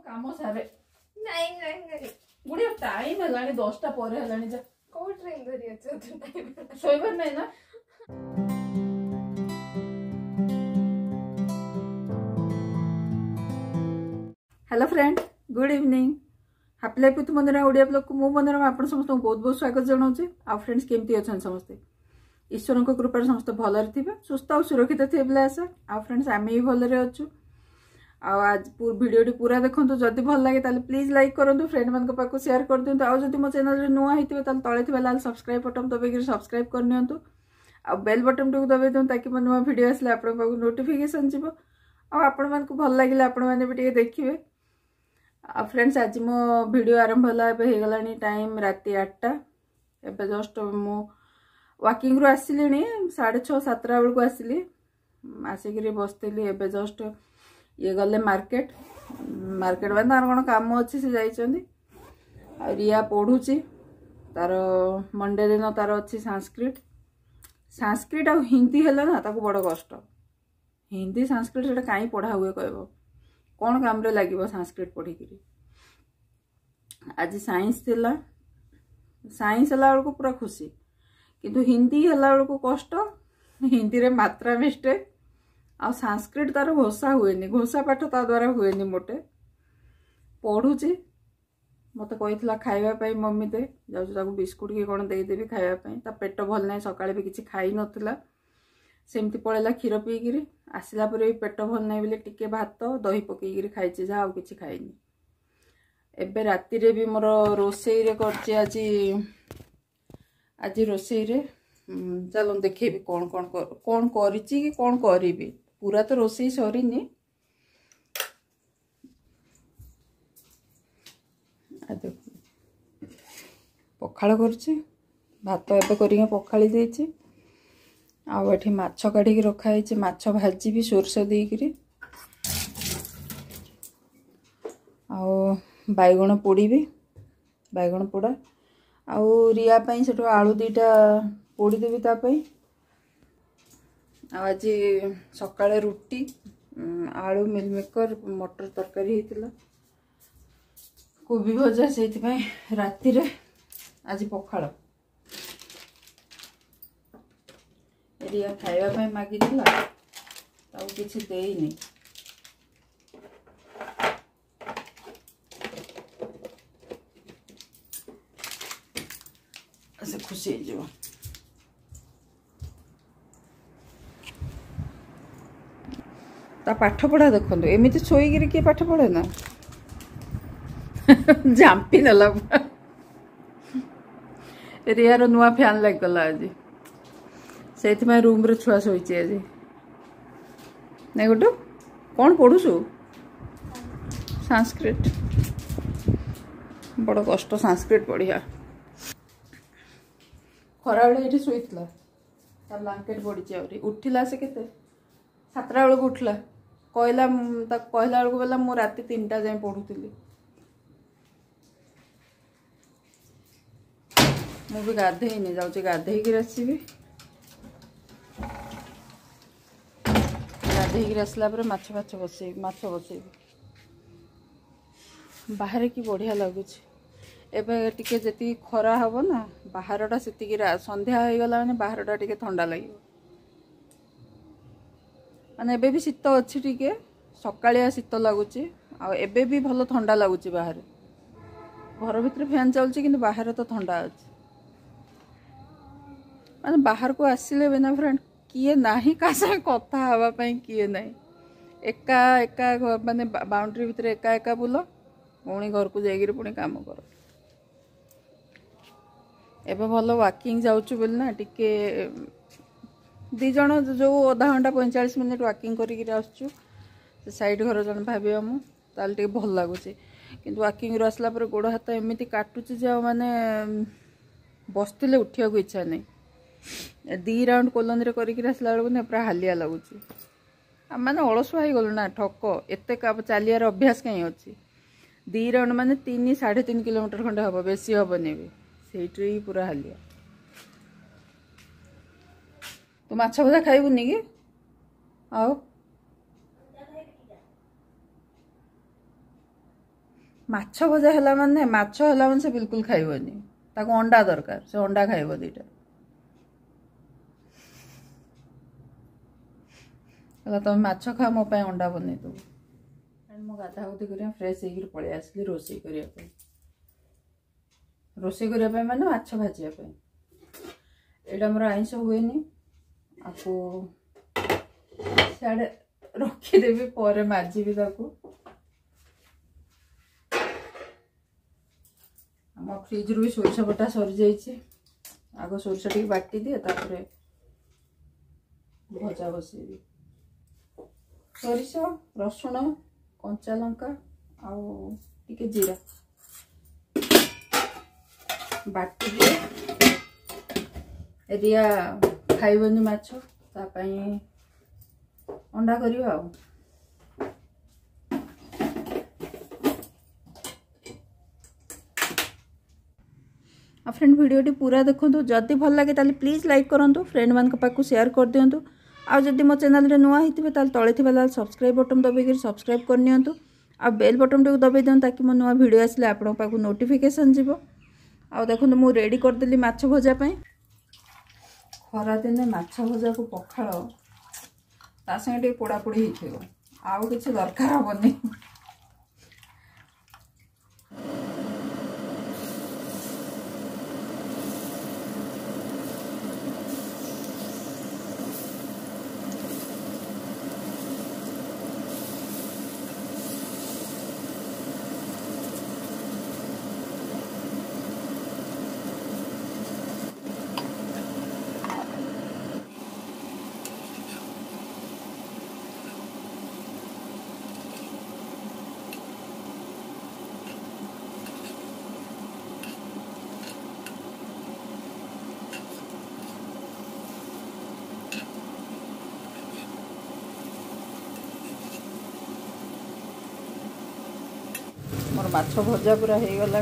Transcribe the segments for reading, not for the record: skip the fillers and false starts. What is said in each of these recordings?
काम सारे नहीं नहीं नहीं गुड़िया टाइम है 10टा पर है जा को ट्रेन धरी अच्छे तो टाइम शोइबार नहीं ना। Hello friend good evening happy life with Manorama Odia blog को मु मनोरमा आपण समस्त बहुत बहुत स्वागत जनाऊे। आ फ्रेंड्स केमती अच्छा समस्ते ईश्वर कृपा समस्त भलरे थे सुस्थ और सुरक्षित थे बोले आशा। आ फ्रेंड्स आम भी भलरे अच्छु। आज वीडियो पूरा देखो जदि भल लगे ताले प्लीज लाइक करूँ फ्रेंड मान पाक शेयर कर दिखाँ। आउ जब मो चैनल नुआ होते तले थे लाल सब्सक्राइब बटन दबाई सब्सक्राइब करनी आ बेल बटन टी दबाई दिखाँ ताकि मो नुआ वीडियो आसले आप नोटिफिकेशन जीव आपण मान भल लगे आपण मैंने भी देखिए। फ्रेंड्स आज मो वीडियो आरंभ होगा टाइम राति 8टा एवं जस्ट मु वाकिंग रू आसिली 6:30-7 बेलू आसिली आसिक बसती एवं जस्ट ये गले मार्केट मार्केट में तार कौन कम अच्छी से जाइछंदी। रिया पढ़ुची तार मंडे दिन तार अच्छी संस्कृत संस्कृत आ हिंदी है ना ताको बड़ कष्ट हिंदी संस्कृत से कहीं पढ़ा हुए कहब कौन काम रे लगे संस्कृत पढ़ी। आज साइंस थिला साइंस है बेलू पूरा खुशी किंतु हिंदी है बेलू कष्ट हिंदी रे मात्रा मिस्टेक आ संस्कृत तार घोषा हुए घोषा पाठ ता द्वारा हुए मोटे पढ़ुची मत कही खावाई मम्मी दे जाऊँ बिस्कुट की कौन देदेवी खावाई ता पेट भल ना सकाଳେ भी किसी खाई नथिला सेमती पड़ेगा क्षीर पीकि आसला भी पेट भल ना बोले टिके भात दही पकईकि खाई जहाँ किसी खाईनी। एबे राति रे भी मोर रोसई रे करछि आज रोसई रे चलो देखेबी कौन कौन करिछि कि कौन करिबी पूरा तो रोसई सरीनी। पखाड़ करछि भात एबे करिके पखाड़ी देछि आउ एठी माछ काढ़ी रखाई माछ भाजी भी सोरस देकरी आउ बैगण पोड़ी भी बैगण पोड़ा आउ रिया पाई सेठो आलू 2टा पोड़ी देवी तापाई। आज सकाळे रुटी आलू मिलमेकर मटर तरकारी होता कोबी भजा से राति रे आज पखाड़ रिया खाइबा मागी किसी देनी से खुशी हो ता पाठ पढ़ा देखो एमती शोईकि किए पाठ पढ़े ना जांपी नेला रियार नुआ फैन लगला आज से रूम रे छुआ शोची आज नहीं गोटू कौन पढ़ुसु संस्कृत बड़ कष्ट संस्कृत पढ़िया खरा बेले ये शोला ब्लांकेट पड़ी उठिला से केते 7टा बेलू उठला कहला कहला बेलू बोला मु राति 3टा जाए पढ़ुली मु भी गाधेनी जाऊँ गाधेक आसबि गाधेक आसला माछ फाछ बसैबी माछ बसैबी बाहर की बढ़िया लगुच एबे टिके जति खरा हब ना बाहरटा से संध्या हो गला माने बाहरटा टिके ठंडा लगे माने एबे भी शीत अच्छी टिके सकाळिया शीत लगुच एबे भी भल ठंडा लगुच बाहर घर भीतर फैन चलुची किंतु बाहर तो ठंडा अच्छी माने बाहर को आसिले बिना फ्रेंड किए नाही का संगे कथा हवापाई किए नहीं एका एका माने बाउंड्री भीतर एका एका बुल पुणी घर को जाइए पुणी काम कर एबे भल वाकिंग जाऊँ बोली ना टिके 2 जन जो आधा घंटा 45 मिनट वाकिंग करिक आसुँ से साइड घर जन भाव मुझे भल लगुच किंतु वाकिंग आसला गोड़ हाथ एमती काटुची माने बसते उठा को इच्छा नहीं 2 राउंड कॉलोनी करके आसला बेलू पूरा हालिया लगुच माने अलसुआ हो गलु ना ठक एत चलियार अभ्यास कहीं अच्छी 2 राउंड माने 3-3.5 किलोमीटर खंडे हम बेसी हेनी भी से पूरा हालिया। तू माछ भजा खाइबुनि कि आओ माछ भजा है माने माछ है माने से बिल्कुल खाइबनी ताको अंडा दरकार से अंडा खाइब दीटा तुम माछ खा मो अंडा बन दो मो गाधा गुधी कर फ्रेश हो पलि आसली रोषे करने रोषे करने माने माछ भाजापी एटा मोर आइंस हुए आपको सियाड़े रखीदेवी पर माजिबी ताकू आम फ्रिज रू भी सोरिष बटा सरी जाइए आग सोरिष टी बाटी दिए तापर भजा बसैबी सोरिष रसुण कंचा लंका आउ टिके जीरा बाटी दिए रिया खाइबनी माछ तापाई अंडा करियो आ फ्रेंड वीडियोटी पूरा देखो जदि भल लगे ताले प्लीज लाइक करूँ फ्रेंड मान पाक शेयर कर दिंतु आ जदि मो चैनल रे नुआ होइतिबे ताले तळे थिबा लाल सब्सक्राइब बटन दबाई सब्सक्राइब कर नियंतु आ बेल बटन टी दबाई दियंतु ताकि मो नुआ वीडियो आसले आपण पाक नोटिफिकेशन जीवो आ देखो मु रेडी कर देली माछ भजा पई खरा दिने माछ भजा को पखाळ ता संगे पोड़ा पोड़ी हो आउ किसी दरकार हेनी मोर माछ भजा पूरा हो गला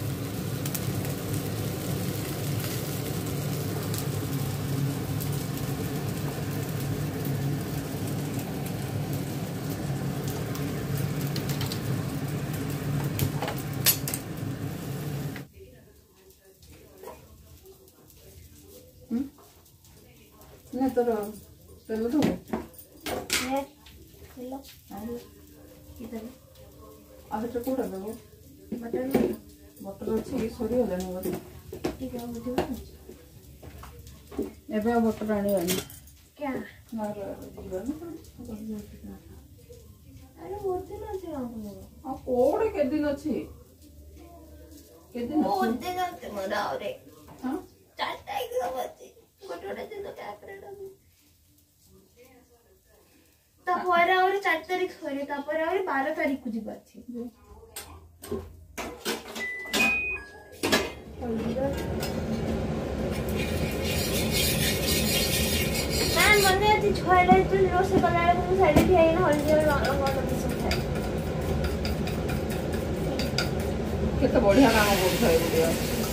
ना तोर तेल दो आगे तो कोड़ा देबो बटर अच्छी सरी गलानी बोली एबे बटर आनी आनी क्या मार जीवन अरे बोलते ना से आप आ कोड़े के दिन अछि बोलते जाते मरा रे हां चाटा ही सब अछि गोटोडे दिन तो क्या करे तापर और 4 तारीख सरे तापर और 12 तारीख को जीवा अछि मैन मने अछि छयले तो रोसे कलाले को साइड थी आइन हल्दी और रंग सब खाए केते बढ़िया काम करथै बुढ़िया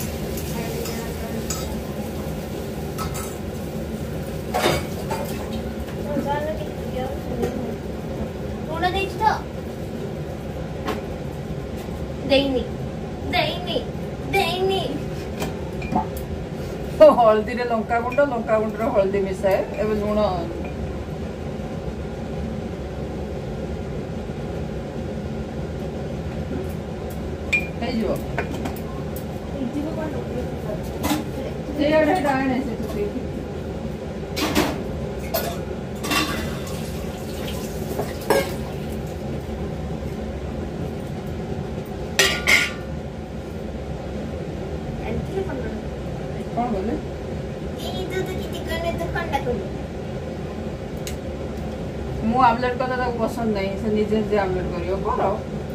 हल्दी रे लंका गुंड रे हल्दी मिसाए एबे लुण हे जो जे आडे डाणे से तो देखि कौन बोले मु आमलेट कला ताको पसंद नहीं से निजे जे आमलेट करियो करो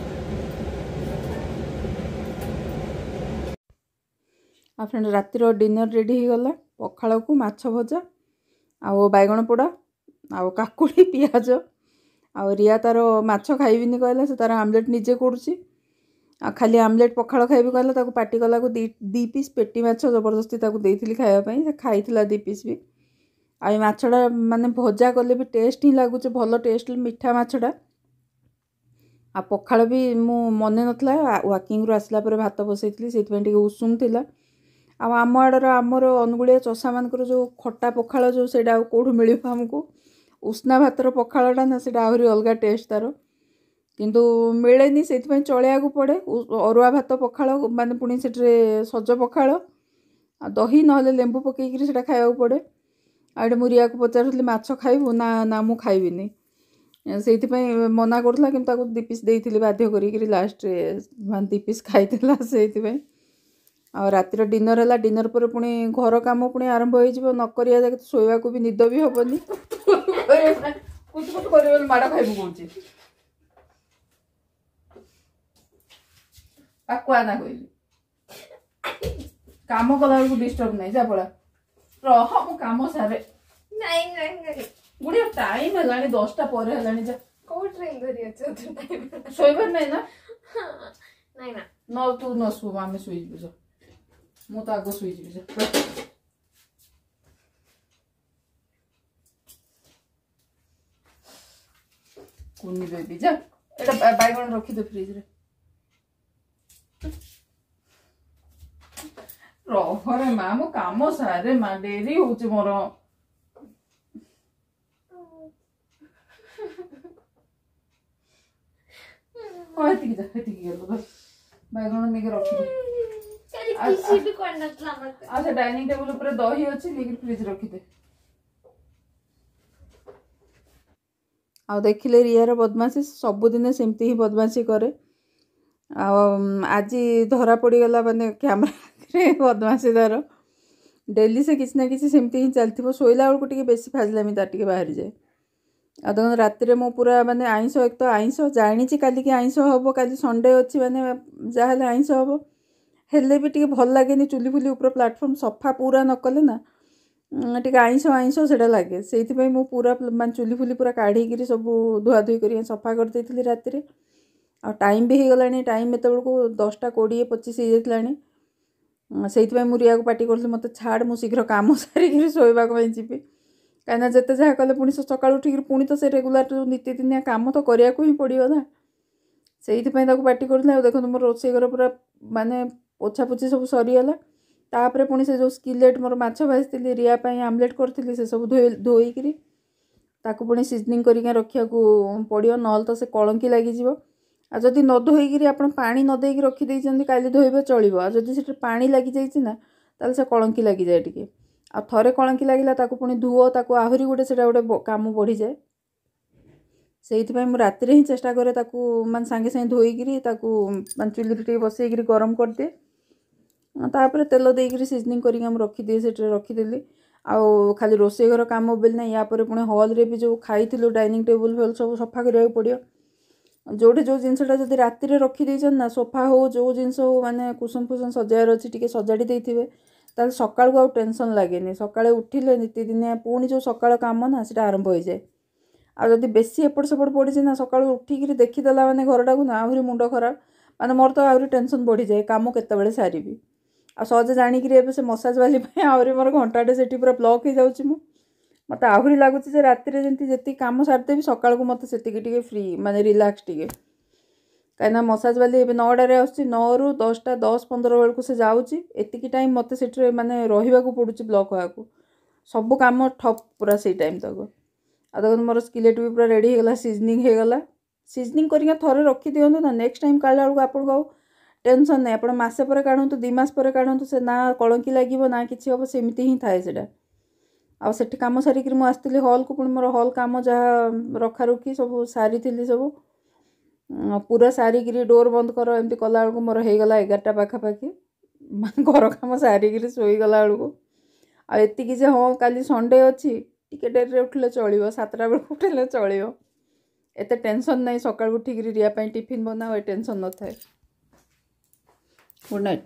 आ फ्रेंड रातिर डिनर रेडी हो गला पखाळ को माछ भजा आ बैगण पोड़ा आ काकुड़ी पियाज आ रिया तार माछ खाइबिनी कहला से तार आमलेट निजे करूची आ खाली आमलेट पखाळ खाइबी कहला ताको पार्टी कला को दी पीस पेटी माछ जबरदस्ती ताको देइथिली खाइबा पई से खाइथिला दी पीस भी आ माछड़ा माने भजा कले भी टेस्ट ही लागुचे भलो टेस्ट मीठा माछड़ा आ पखाल भी मु मन नथला वाकिंग रु आसला पर भात बसैतली सेति टिके उषुम थिला आम आड़र आमर अनुगुलिया चषा मानकर जो खटा पखाल जो सेटा कौटू मिल आमको उष्णा भातर पखालटा ना सेटा आहरी अलग टेस्ट तार किंतु मिलेनी से चलिया पड़े अरुआ भात पखाल माने पुणी से सज पखाल दही ना लेंबू पकईकरी से खाया पड़े आड़े मुझे को पचारूली माछ खाइबू ना ना मु खाइबिनी से मना करूला कि दी पीस देती बाध्य करी लास्ट दी पीस खाईला से रातिर डिनर है डिनर पर पुणी घर काम पुणी आरंभ हो नक शोवा को भी निद भी हेनी माड़ खाइबू कौन पाकुआ ना कहली काम कला बेलू डिस्टर्ब नहीं जा पड़ा रह मु काम सारे गुड़िया टाइम है 10टा पर है जा शोबर नहीं ना न तू न शु आम शुईजु मु तो आग शुईजी कुनी बेबी जा एटा बैगन रखी दे फ्रिज रे रे माँ मो काम सारे माँ डेरी हो मोर बैगन नहीं रखी डाइनिंग टेबल ऊपर दही अच्छी लेकिन फ्रिज रखीदे आ देखिले रियार बदमाशी सबुदिन सेमती ही बदमाशी करे आज धरा पड़गला माने कैमरा बदमाशी तार डेली से किसी ना किसी सेमती ही चलती शोला बेलू टे बेसी फाजलामी तार टे बाहरी जाए आ देखो रात मु पूरा माने आइंस एक तो आइंस जानी काली की आइंस हम काली संडे अच्छी माने जहाँ आइंस हम हेल्ले भी टे भल लगे चुली फुली ऊपर प्लाटफर्म सफा पूरा न कले ना टे आइंस आइंस से लगे से मु पूरा मान चुली फुली पूरा काढ़ी सब धुआधुई कर सफा कर देती रात आ टाइम भी हो गलानी टाइम एत बेलू 10टा 20-25 हो जाता से मुझे पार्टी कर मत छाड़ मु शीघ्र काम सारिक शोवाक जी कहीं जिते जहाँ कले पुणी सका उठिक पुणी तो से रेगुलार जो नीतिदिनिया काम तो करने को ही पड़ो ना से पार्टी कर देखो मोर रोसे घर पूरा माने पोछापोछी सब सरीगला तापर पुणी से जो स्किलेट मोर माछ भाजी रिया आमलेट करी से सब धोईकरी ताकू पुणी सीजनिंग करके रखा पड़ो ना तो से कलंकी लगिज आ जदि न धोईकरी आप पानी न देकी रखिदे काली धोइबे चलिबो आ जदि से पानी लगी जाइछि ना ताले से कलंकी लगी जाए टिके आ थरे कलंकी लागिला ताकू पुणी धुओ ताकू आहुरी गोटे सेटा गोटे काम बढ़ी जाए से मु राति ही चेष्टा करे ताकू मान सांगे सांगे धोईकरी ताकू मान चुली टे बसईकरी गरम कर दे तापर तेल देकरी सीजनिंग करके हम रखिदिए से रखिदेली आउ खाली रोसे घर काम बेल ना या पर पुणी हॉल रे भी जो खाइथिलु डाइनिंग टेबल फेल सब सफा करिया पड़ियो जोटे जो जिनसटा जब राति रखिदे ना सोफा हो जो जिनस हो माने कुशन फुसन सजायार अच्छी टे सजाड़ी देते ताल सकाळ को टेंशन लगे सकाळे उठिले नीतिदिनिया पुणी जो सकाळ काम ना से आरंभ हो जाए आ जदि बेसी एपट सेपट पड़ी ना सकाळ उठिक देखीदेला माने घरटा को ना आहरी मुंड खराब माने मोर तो आहरी टेंशन बढ़ी जाए काम केतेबेले सारिबी आ सहजे जानिक से मसाज वाली आहरी मोर घंटाटे से पूरा ब्लॉक हो जाऊँगी मु मत आहरी लगुच राति जी कम सारिदेवी सकाळ को मत से फ्री माने रिलैक्स टे कहीं मसाज वाली ए 9टार आस 9 ରୁ 10ଟା 10-15 बेलू से जाऊँगी एतिकी टाइम मत से माने रहा पड़ुची ब्लॉक होगा सब कम ठप पूरा से टाइम तक आ देखो मोर स्किलेट भी पूरा रेडी होगा सीजनिंग होगा सीजनिंग करके थोड़े रखी दिंतु ना नेक्स्ट टाइम काढ़ा बेलू आपको टेंशन नहीं आप मसे पर काढ़ु 2 मास पर काढ़ु से ना कलंकी लगे ना कि हम सेमती ही थाए से आ से कम सारिक आसती हॉल को पुणी मोर हॉल कम जहाँ रखा रुखी सब सारी सब पूरा सारिक डोर बंद कर एमती कला बेलू मोर होगला 11टा पाखापाखि घर कम सारिक शोगला बेलू आती जे हाँ काली संडे अच्छी टिके डेरी उठिले चलो 7टा बेलू उठिले चलो एत टेंशन नहीं सका उठिक रिया टिफिन बना ए टेंशन न थाए गुड नाइट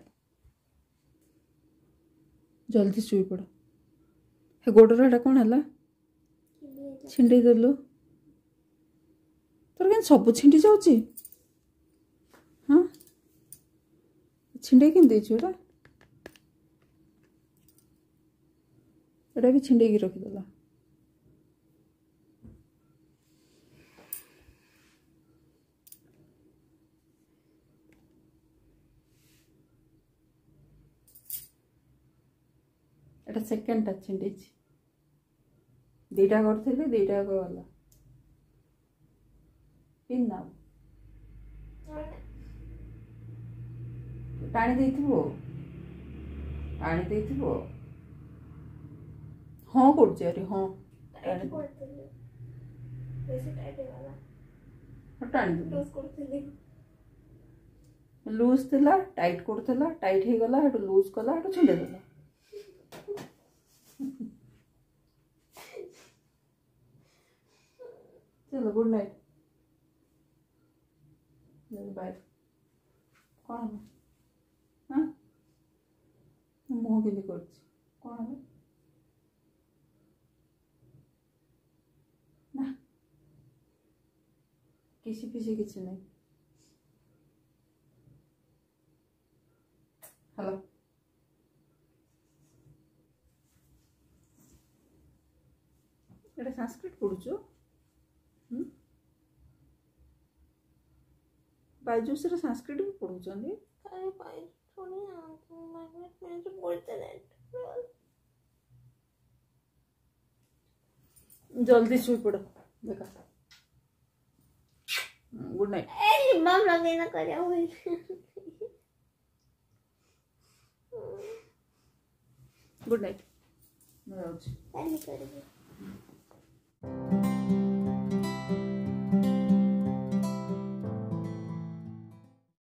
जल्दी शुई पड़ हे गोड़र कौन है छिंडी देलु तोर क्या सब छिंडी जाऊँगी हाँ छिंडे कि एटा भी छिंडे की रखीदेला एटा सेकेंड टा छिंडी दीटा करथिले दीटा को वाला पिन ना टाणी देइथिबो हाँ करछे अरे हाँ टाइट करथिले बेसी टाइट वाला टाणी लूज करथिले लूज थिला टाइट करथिला टाइट हे गला हेटु लूज कला हेटु छिंडे देला चलो गुड नाइट बाय कौन हाँ मुह के लिए करछ कौन है ना किसी पीछे किसी नहीं हेलो एटा संस्कृत पढ़ुचो बायजूस रे संस्कृत भी पढ़ुचंदी अरे भाई थोड़ी ना मैग्नेट में तो बोलते नहीं जल्दी सोई पड़ो देखा गुड नाइट ए बम लगे ना करे हुए गुड नाइट मैं जाऊँ पहले करेंगे